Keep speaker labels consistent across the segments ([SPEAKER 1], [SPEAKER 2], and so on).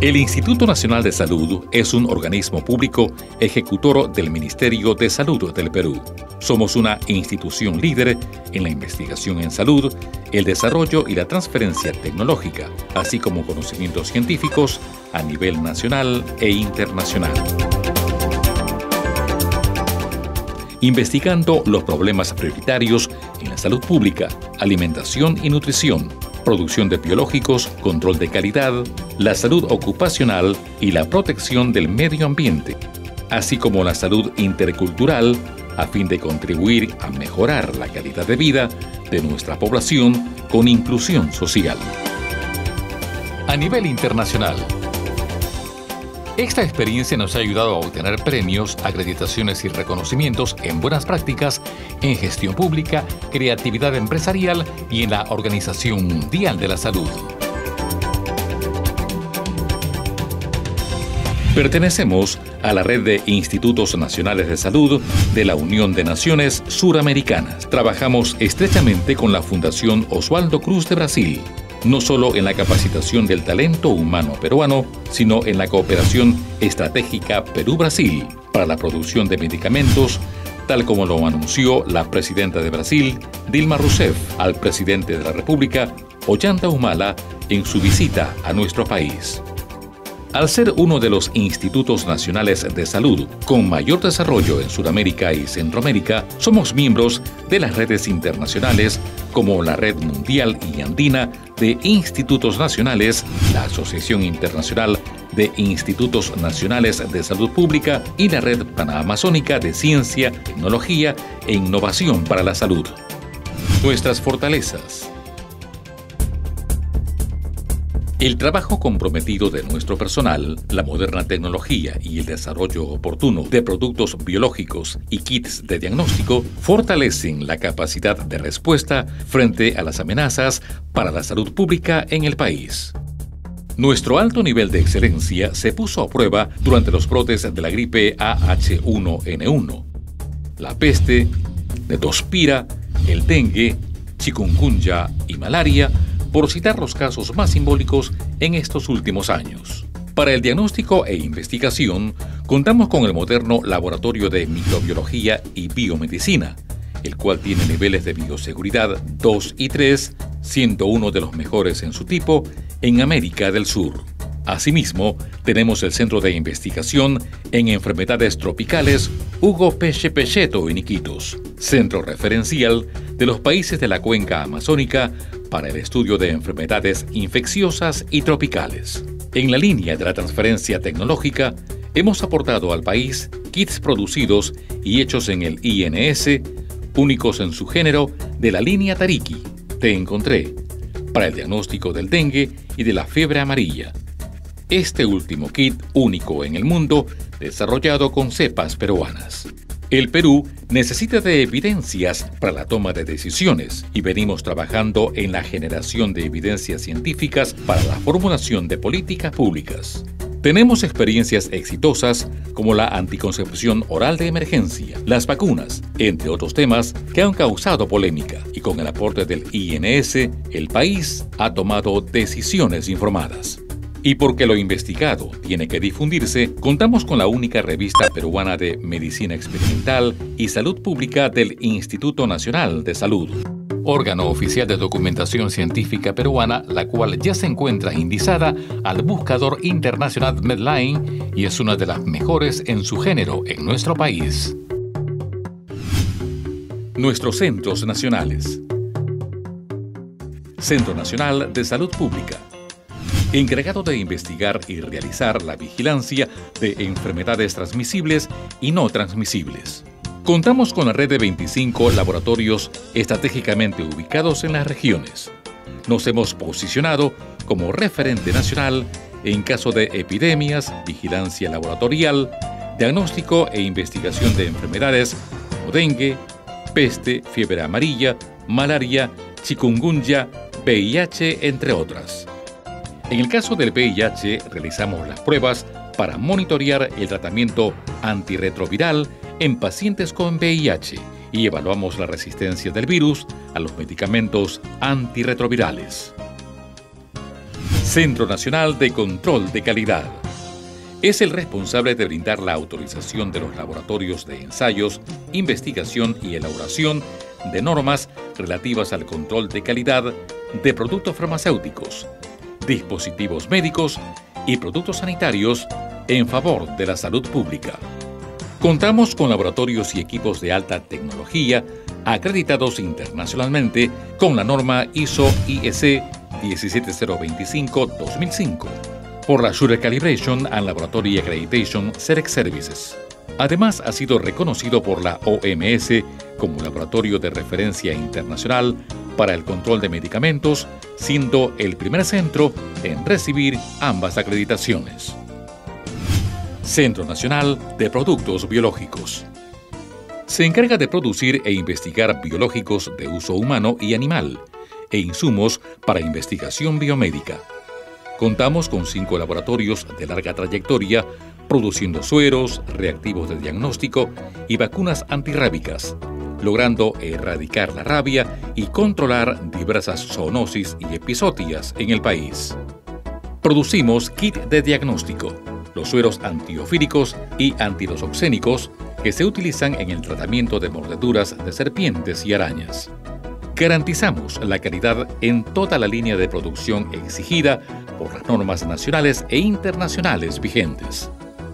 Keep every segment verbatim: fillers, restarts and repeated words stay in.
[SPEAKER 1] El Instituto Nacional de Salud es un organismo público ejecutor del Ministerio de Salud del Perú. Somos una institución líder en la investigación en salud, el desarrollo y la transferencia tecnológica, así como conocimientos científicos a nivel nacional e internacional. Investigando los problemas prioritarios en la salud pública, alimentación y nutrición, producción de biológicos, control de calidad, la salud ocupacional y la protección del medio ambiente, así como la salud intercultural, a fin de contribuir a mejorar la calidad de vida de nuestra población con inclusión social. A nivel internacional, esta experiencia nos ha ayudado a obtener premios, acreditaciones y reconocimientos en buenas prácticas, en gestión pública, creatividad empresarial y en la Organización Mundial de la Salud. Pertenecemos a la red de Institutos Nacionales de Salud de la Unión de Naciones Suramericanas. Trabajamos estrechamente con la Fundación Oswaldo Cruz de Brasil, no solo en la capacitación del talento humano peruano, sino en la cooperación estratégica Perú-Brasil para la producción de medicamentos, tal como lo anunció la presidenta de Brasil, Dilma Rousseff, al presidente de la República, Ollanta Humala, en su visita a nuestro país. Al ser uno de los institutos nacionales de salud con mayor desarrollo en Sudamérica y Centroamérica, somos miembros de las redes internacionales como la Red Mundial y Andina de Institutos Nacionales, la Asociación Internacional de Institutos Nacionales de Salud Pública y la Red Panamazónica de Ciencia, Tecnología e Innovación para la Salud. Nuestras fortalezas. El trabajo comprometido de nuestro personal, la moderna tecnología y el desarrollo oportuno de productos biológicos y kits de diagnóstico fortalecen la capacidad de respuesta frente a las amenazas para la salud pública en el país. Nuestro alto nivel de excelencia se puso a prueba durante los brotes de la gripe A H uno N uno, la peste, leptospira, el dengue, chikungunya y malaria, por citar los casos más simbólicos en estos últimos años. Para el diagnóstico e investigación, contamos con el moderno Laboratorio de Microbiología y Biomedicina, el cual tiene niveles de bioseguridad dos y tres, siendo uno de los mejores en su tipo en América del Sur. Asimismo, tenemos el Centro de Investigación en Enfermedades Tropicales Hugo Peche Pechetto en Iquitos, centro referencial de los países de la cuenca amazónica para el estudio de enfermedades infecciosas y tropicales. En la línea de la transferencia tecnológica, hemos aportado al país kits producidos y hechos en el I N S, únicos en su género, de la línea Tariki, Te Encontré, para el diagnóstico del dengue y de la fiebre amarilla. Este último kit, único en el mundo, desarrollado con cepas peruanas. El Perú necesita de evidencias para la toma de decisiones y venimos trabajando en la generación de evidencias científicas para la formulación de políticas públicas. Tenemos experiencias exitosas como la anticoncepción oral de emergencia, las vacunas, entre otros temas que han causado polémica, y con el aporte del I N S, el país ha tomado decisiones informadas. Y porque lo investigado tiene que difundirse, contamos con la única revista peruana de Medicina Experimental y Salud Pública del Instituto Nacional de Salud, órgano oficial de documentación científica peruana, la cual ya se encuentra indizada al buscador internacional Medline y es una de las mejores en su género en nuestro país. Nuestros centros nacionales. Centro Nacional de Salud Pública, encargado de investigar y realizar la vigilancia de enfermedades transmisibles y no transmisibles. Contamos con la red de veinticinco laboratorios estratégicamente ubicados en las regiones. Nos hemos posicionado como referente nacional en caso de epidemias, vigilancia laboratorial, diagnóstico e investigación de enfermedades como dengue, peste, fiebre amarilla, malaria, chikungunya, V I H, entre otras. En el caso del V I H, realizamos las pruebas para monitorear el tratamiento antirretroviral en pacientes con V I H y evaluamos la resistencia del virus a los medicamentos antirretrovirales. Centro Nacional de Control de Calidad. Es el responsable de brindar la autorización de los laboratorios de ensayos, investigación y elaboración de normas relativas al control de calidad de productos farmacéuticos, dispositivos médicos y productos sanitarios en favor de la salud pública. Contamos con laboratorios y equipos de alta tecnología acreditados internacionalmente con la norma I S O I E C diecisiete cero veinticinco dos mil cinco por la Sure Calibration and Laboratory Accreditation Select Services. Además, ha sido reconocido por la O M S como laboratorio de referencia internacional para el control de medicamentos, siendo el primer centro en recibir ambas acreditaciones. Centro Nacional de Productos Biológicos. Se encarga de producir e investigar biológicos de uso humano y animal e insumos para investigación biomédica. Contamos con cinco laboratorios de larga trayectoria produciendo sueros, reactivos de diagnóstico y vacunas antirrábicas, logrando erradicar la rabia y controlar diversas zoonosis y episodias en el país. Producimos kit de diagnóstico, los sueros antiofílicos y antilosoxénicos que se utilizan en el tratamiento de mordeduras de serpientes y arañas. Garantizamos la calidad en toda la línea de producción exigida por las normas nacionales e internacionales vigentes.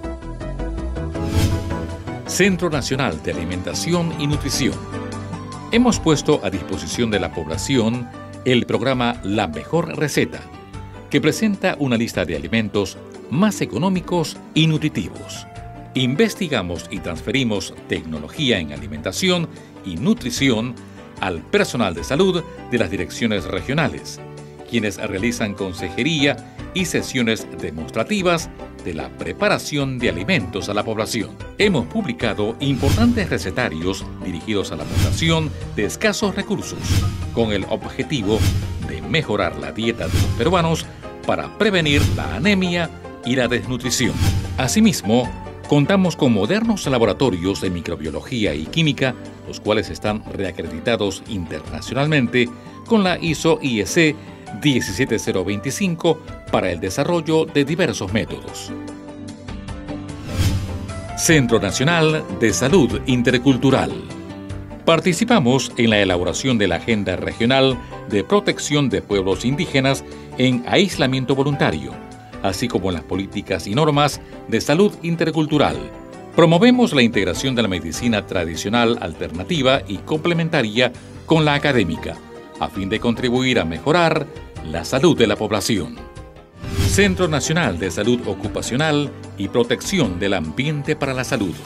[SPEAKER 1] Centro Nacional de Alimentación y Nutrición. Hemos puesto a disposición de la población el programa La Mejor Receta, que presenta una lista de alimentos más económicos y nutritivos. Investigamos y transferimos tecnología en alimentación y nutrición al personal de salud de las direcciones regionales, quienes realizan consejería y sesiones demostrativas de la preparación de alimentos a la población. Hemos publicado importantes recetarios dirigidos a la población de escasos recursos, con el objetivo de mejorar la dieta de los peruanos para prevenir la anemia y la desnutrición. Asimismo, contamos con modernos laboratorios de microbiología y química, los cuales están reacreditados internacionalmente con la I S O I E C diecisiete cero veinticinco para el desarrollo de diversos métodos. Centro Nacional de Salud Intercultural. Participamos en la elaboración de la Agenda Regional de Protección de Pueblos Indígenas en Aislamiento Voluntario, así como en las políticas y normas de salud intercultural. Promovemos la integración de la medicina tradicional alternativa y complementaria con la académica, a fin de contribuir a mejorar la salud de la población. Centro Nacional de Salud Ocupacional y Protección del Ambiente para la Salud.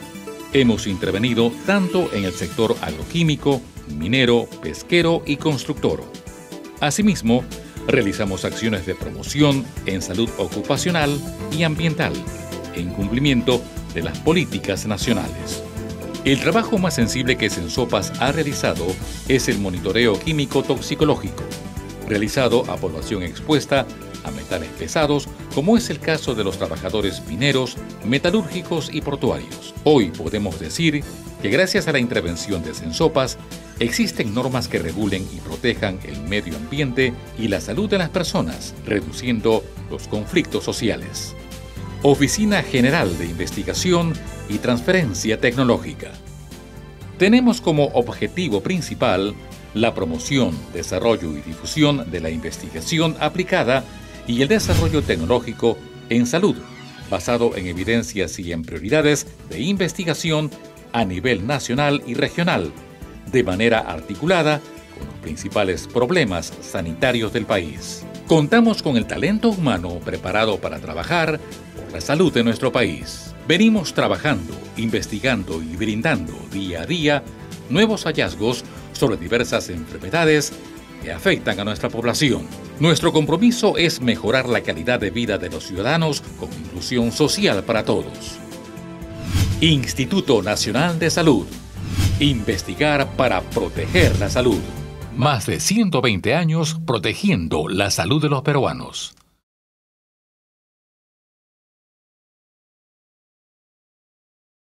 [SPEAKER 1] Hemos intervenido tanto en el sector agroquímico, minero, pesquero y constructor. Asimismo, realizamos acciones de promoción en salud ocupacional y ambiental, en cumplimiento de las políticas nacionales. El trabajo más sensible que Sensopas ha realizado es el monitoreo químico toxicológico, realizado a población expuesta a metales pesados, como es el caso de los trabajadores mineros, metalúrgicos y portuarios. Hoy podemos decir que gracias a la intervención de Sensopas, existen normas que regulen y protejan el medio ambiente y la salud de las personas, reduciendo los conflictos sociales. Oficina General de Investigación y Transferencia Tecnológica. Tenemos como objetivo principal la promoción, desarrollo y difusión de la investigación aplicada y el desarrollo tecnológico en salud, basado en evidencias y en prioridades de investigación a nivel nacional y regional, de manera articulada con los principales problemas sanitarios del país. Contamos con el talento humano preparado para trabajar por la salud de nuestro país. Venimos trabajando, investigando y brindando día a día nuevos hallazgos sobre diversas enfermedades que afectan a nuestra población. Nuestro compromiso es mejorar la calidad de vida de los ciudadanos con inclusión social para todos. Instituto Nacional de Salud. Investigar para proteger la salud. Más de ciento veinte años protegiendo la salud de los peruanos.